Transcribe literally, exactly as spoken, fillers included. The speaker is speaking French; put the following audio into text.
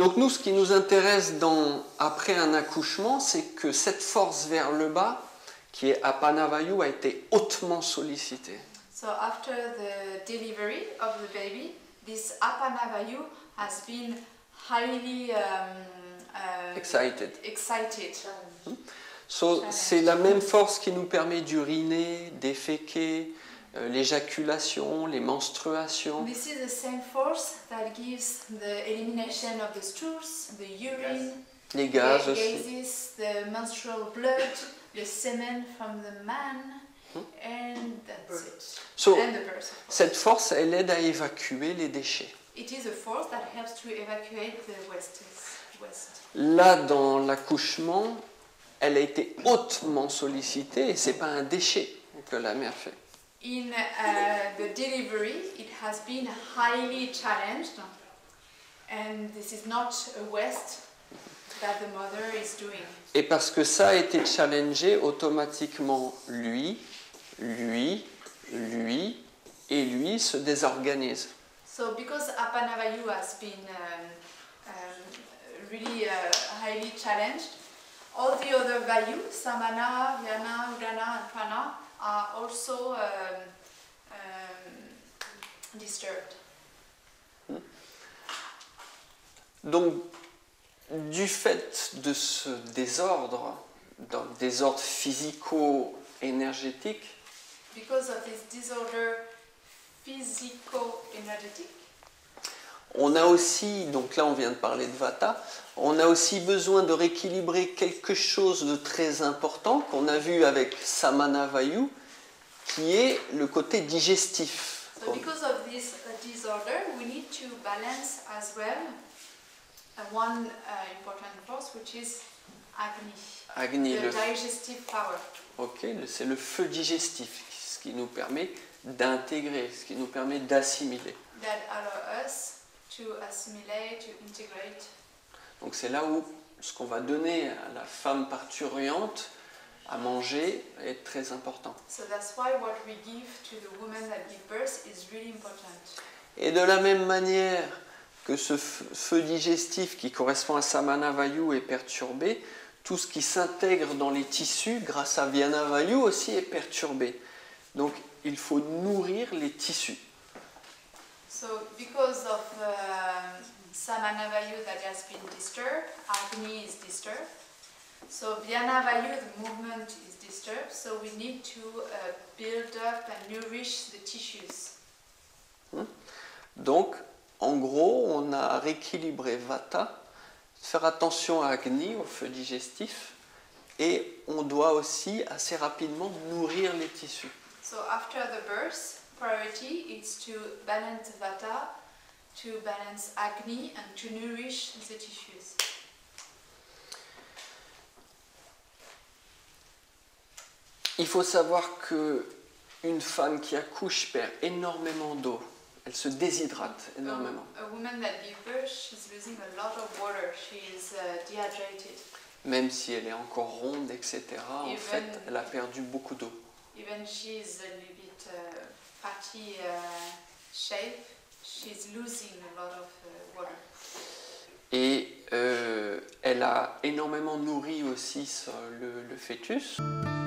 Donc nous, ce qui nous intéresse dans, après un accouchement, c'est que cette force vers le bas, qui est Apana Vayu, a été hautement sollicitée. So after the delivery of the baby, this Apana Vayu has been highly um, uh, Excited. excited. So, c'est la même force qui nous permet d'uriner, déféquer, euh, l'éjaculation, les menstruations. This is the same force that gives the elimination of the stools, the urine, Les gaz the aussi. gases, the menstrual blood, the semen from the man, and that's it. So, And the birth. cette force, elle aide à évacuer les déchets. It is a force that helps to evacuate the waste. waste. Là, dans l'accouchement, elle a été hautement sollicitée et ce n'est pas un déchet que la mère fait. In uh, the delivery, it has been highly challenged, and this is not a waste that the mother is doing. Et parce que ça a été challengé, automatiquement, lui, lui, lui et lui se désorganisent. So because Apana Vayu has been um, um, really uh, highly challenged, all the other Vayu, Samana, Vyana, Udana, and Prana, are also um, um, disturbed. Donc, du fait de ce désordre, dans le désordre physico-énergétique, Because of this disorder, physico-energetic, on a aussi, donc là on vient de parler de Vata, on a aussi besoin de rééquilibrer quelque chose de très important qu'on a vu avec Samana Vayu, qui est le côté digestif. so because of this uh, disorder, we need to balance as well uh, one uh, important force, which is Agni, Agni, the le, digestive power. ok, c'est le feu digestif, ce qui nous permet d'intégrer, ce qui nous permet d'assimiler. That allow us to assimilate, to integrate. Donc c'est là où ce qu'on va donner à la femme parturiente à manger est très important. So that's why what we give to the women that give birth is really important. Et de la même manière que ce feu digestif qui correspond à Samana Vayu est perturbé, tout ce qui s'intègre dans les tissus grâce à Vyana Vayu aussi est perturbé. Donc il faut nourrir les tissus. So because of uh, Samana Vayu that has been disturbed, Agni is disturbed. So Vyana Vayu, the movement is disturbed, so we need to uh, build up and nourish the tissues. Donc, en gros, on a rééquilibré Vata, faire attention à Agni, au feu digestif, et on doit aussi assez rapidement nourrir les tissus. So after the birth, priority is to balance Vata, to balance Agni, and to nourish the tissues. Il faut savoir qu'une femme qui accouche perd énormément d'eau. Elle se déshydrate énormément. A, a woman that gives birth, she's losing a lot of water. She is uh, dehydrated. Même si elle est encore ronde, et cetera, en Even- fait, elle a perdu beaucoup d'eau. Even she is a little bit uh, fatty uh, shape, she's losing a lot of uh, water. Et euh, elle a énormément nourri aussi ce- le, le fœtus.